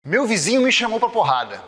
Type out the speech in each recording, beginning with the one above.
Meu vizinho me chamou pra porrada.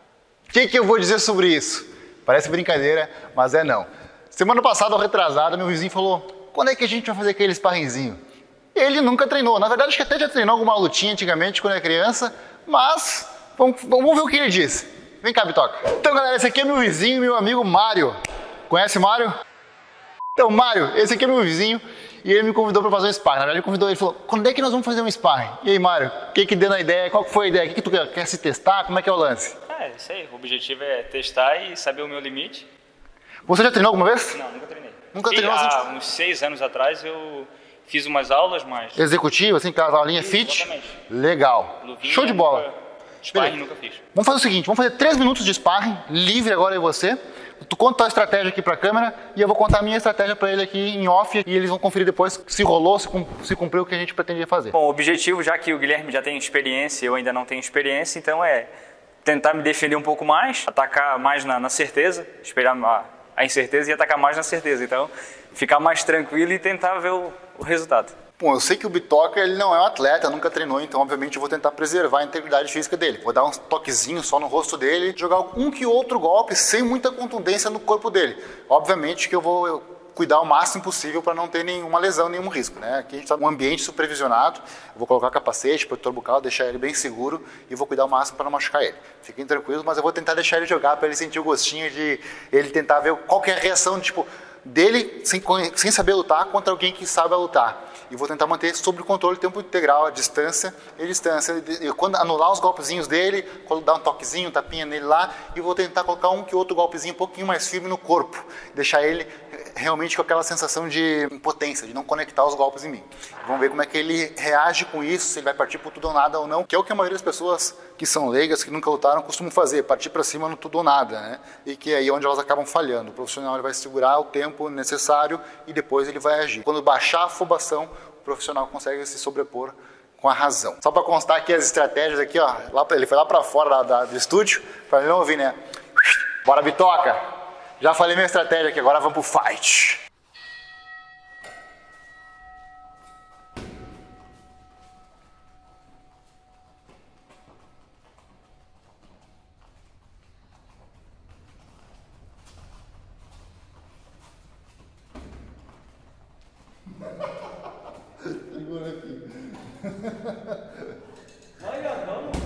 O que eu vou dizer sobre isso? Parece brincadeira, mas é não. Semana passada, ou retrasada, meu vizinho falou: quando é que a gente vai fazer aquele sparringzinho? Ele nunca treinou. Na verdade, acho que até já treinou alguma lutinha antigamente quando era criança, mas vamos ver o que ele disse. Vem cá, Bitoca. Então, galera, esse aqui é meu vizinho, meu amigo Mário. Conhece o Mário? Então, Mário, esse aqui é meu vizinho e ele me convidou para fazer um sparring. Na verdade, ele falou: quando é que nós vamos fazer um sparring? E aí, Mário, o que deu na ideia? Qual que foi a ideia? O que tu quer se testar? Como é que é o lance? Isso aí. O objetivo é testar e saber o meu limite. Você já treinou alguma vez? Não, nunca treinei. Nunca treinou? Há uns 6 anos atrás eu fiz umas aulas, mas... Executivo, assim, aquelas aulinhas fit? Exatamente. Legal. Luvinha, Show de bola. Sparring nunca fiz. Vamos fazer o seguinte, vamos fazer 3 minutos de sparring, livre agora eu e você. Tu conta a tua estratégia aqui pra câmera e eu vou contar a minha estratégia pra ele aqui em off e eles vão conferir depois se rolou, se cumpriu o que a gente pretendia fazer. Bom, o objetivo, já que o Guilherme já tem experiência e eu ainda não tenho experiência, então é tentar me defender um pouco mais, atacar mais na certeza, esperar a incerteza e atacar mais na certeza. Então, ficar mais tranquilo e tentar ver o resultado. Bom, eu sei que o Bitoca ele não é um atleta, nunca treinou, então obviamente eu vou tentar preservar a integridade física dele. Vou dar uns toquezinhos só no rosto dele, jogar um que outro golpe sem muita contundência no corpo dele. Obviamente que eu vou cuidar o máximo possível para não ter nenhuma lesão, nenhum risco, né? Aqui a gente está num ambiente supervisionado, eu vou colocar capacete, protetor bucal, deixar ele bem seguro e vou cuidar o máximo para não machucar ele. Fiquem tranquilos, mas eu vou tentar deixar ele jogar para ele sentir o gostinho de ele tentar ver qual que é a reação, tipo, dele sem saber lutar contra alguém que sabe lutar. E vou tentar manter sob o controle o tempo integral, a distância e distância. E quando anular os golpezinhos dele, dar um toquezinho, um tapinha nele lá, e vou tentar colocar um que outro golpezinho um pouquinho mais firme no corpo. Deixar ele realmente com aquela sensação de impotência, de não conectar os golpes em mim. Vamos ver como é que ele reage com isso, se ele vai partir por tudo ou nada ou não, que é o que a maioria das pessoas que são leigas, que nunca lutaram, costumam fazer, partir para cima no tudo ou nada, né? E que é aí onde elas acabam falhando. O profissional ele vai segurar o tempo necessário e depois ele vai agir. Quando baixar a afobação, o profissional consegue se sobrepor com a razão. Só para constar aqui as estratégias aqui, ó, ele foi lá para fora do estúdio, para ele não ouvir, né? Bora, Bitoca! Já falei minha estratégia aqui, agora vamos pro fight! Segura aqui. Vai, vamos.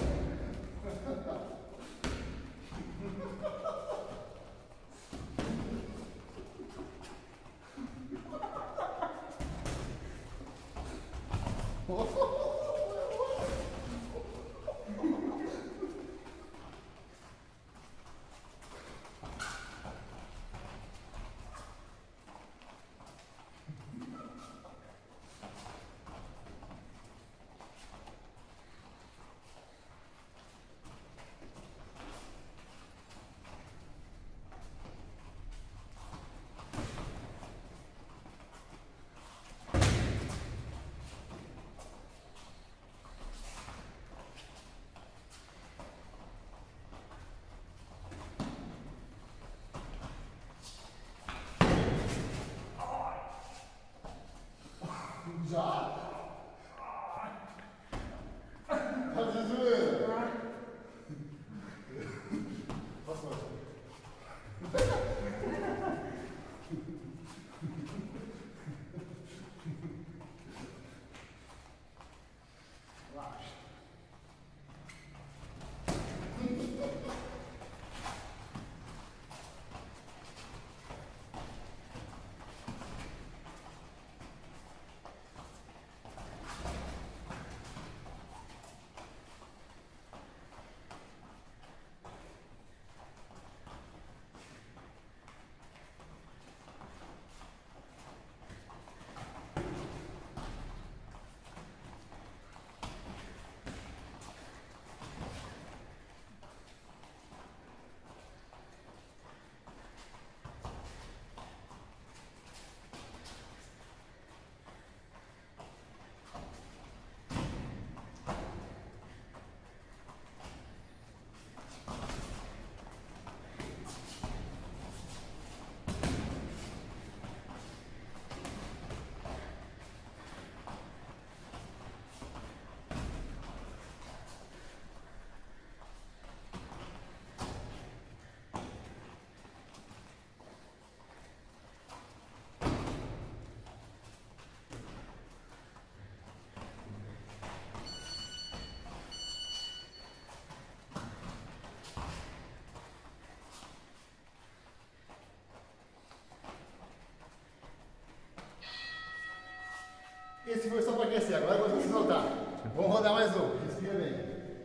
Vamos rodar mais um. Respira bem.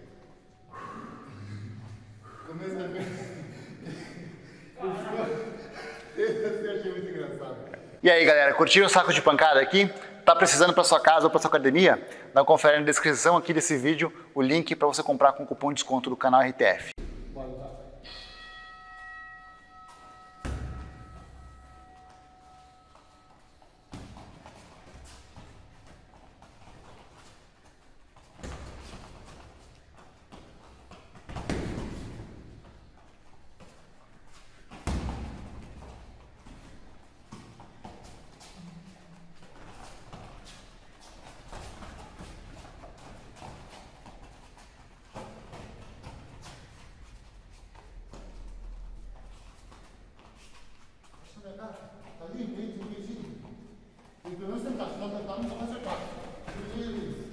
Começa a ver. Esse eu achei muito engraçado. E aí, galera, curtiram o saco de pancada aqui? Tá precisando para sua casa ou para sua academia? Dá uma confere na descrição aqui desse vídeo o link para você comprar com o cupom de desconto do canal RTF. Tá ali, vem. Tem pelo menos tentar, se não tentar, não vai acertar. Isso.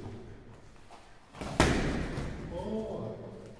Boa.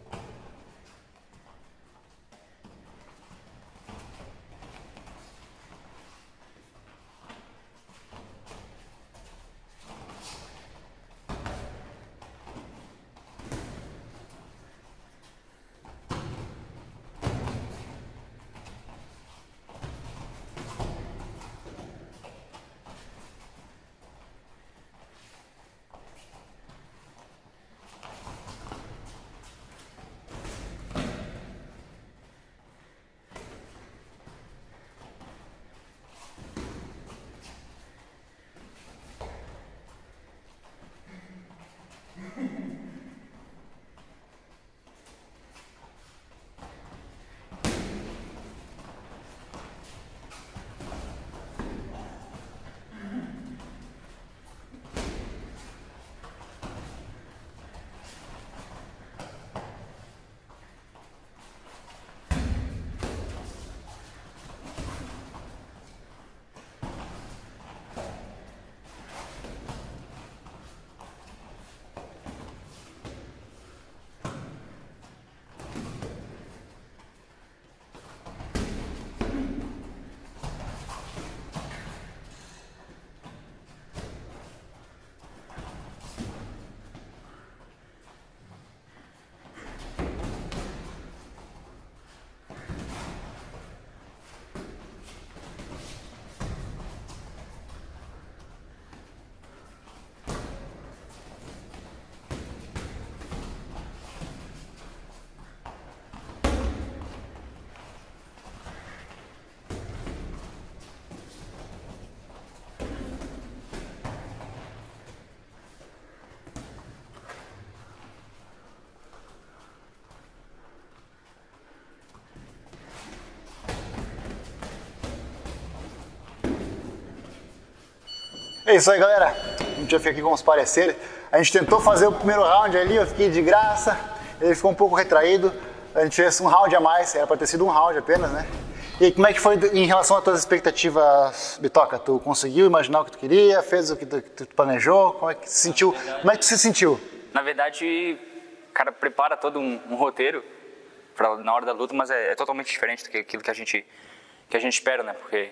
É isso aí, galera. A gente já fica aqui com os pareceres. A gente tentou fazer o primeiro round ali, eu fiquei de graça. Ele ficou um pouco retraído. A gente fez um round a mais, era para ter sido um round apenas, né? E aí, como é que foi em relação às tuas expectativas, Bitoca? Tu conseguiu imaginar o que tu queria? Fez o que tu planejou? Como é que se sentiu? Como é que tu se sentiu? Na verdade, o cara prepara todo um roteiro na hora da luta, mas é totalmente diferente do que aquilo que a gente espera, né? Porque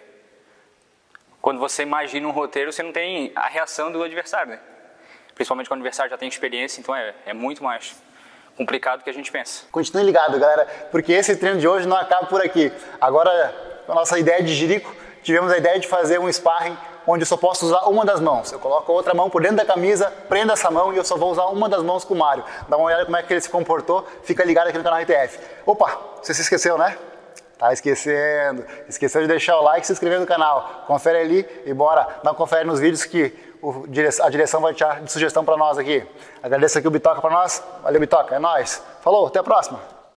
quando você imagina um roteiro, você não tem a reação do adversário, né? Principalmente quando o adversário já tem experiência, então é muito mais complicado do que a gente pensa. Continue ligado, galera, porque esse treino de hoje não acaba por aqui. Agora, com a nossa ideia de Jirico, tivemos a ideia de fazer um sparring onde eu só posso usar uma das mãos. Eu coloco a outra mão por dentro da camisa, prendo essa mão e eu só vou usar uma das mãos com o Mário. Dá uma olhada como é que ele se comportou, fica ligado aqui no canal RTF. Opa, você se esqueceu, né? Tá esquecendo. Esqueceu de deixar o like e se inscrever no canal. Confere ali e bora dar uma confere nos vídeos que a direção vai te dar de sugestão para nós aqui. Agradeço aqui o Bitoca para nós. Valeu, Bitoca. É nóis. Falou, até a próxima.